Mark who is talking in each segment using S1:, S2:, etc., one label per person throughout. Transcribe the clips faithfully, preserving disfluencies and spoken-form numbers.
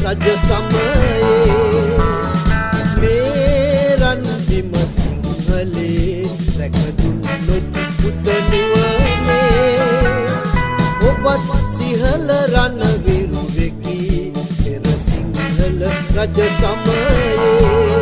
S1: රජ සමයේ මේ රන් බිම සිංහලේ රැකදුන්නොත් පුතණුවනේ ඔබත් සිහල රණ විරුවෙකි පෙර සිංහල රජ සමයේ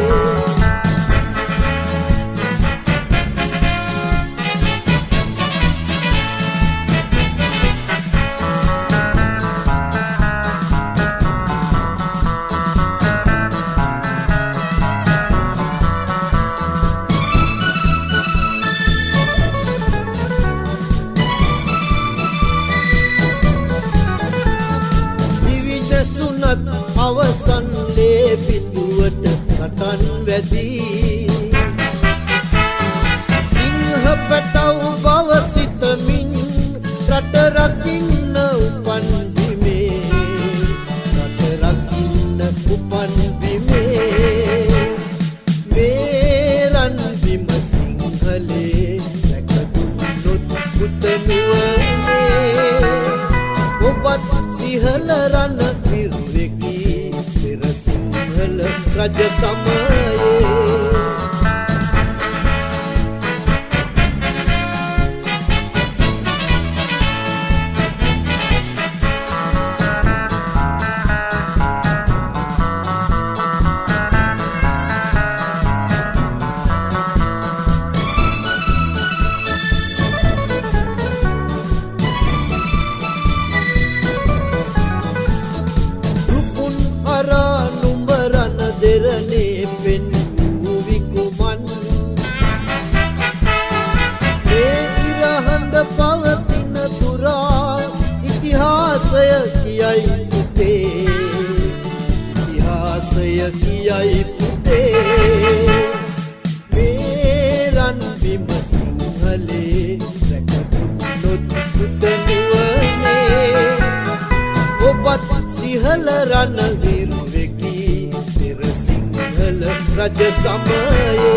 S1: අවසන් ලේ බිඳුවට සටන් වැදී සිංහ පැටව් බව සිතමින් රට රකින්න උපන් බිමේ රට රකින්න උපන් බිමේ මේ රන් බිම සිංහලේ රැකදුන්නොත් පුතණුවනේ ඔබත් සිහල රණ රජ සමයේ දෙරනේ පෙන්වූ විකුමන් මේ ඉරහඳ පවතින තුරා ඉතිහාසය කියයි පුතේ ඉතිහාසය කියයි පුතේ මේ රන් බිම සිංහලේ රැකදුන්නොත් පුතණුවනේ ඔබත් සිහල රණ විරුවෙකි රජ සමයේ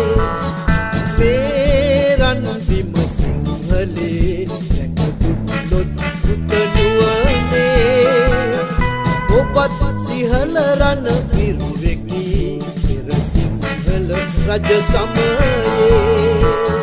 S1: මේ රන් බිම සිංහලේ රැකදුන්නොත් පුතණුවනේ ඔබත් සිහල රණ විරුවෙකි පෙර සිංහල රජ සමයේ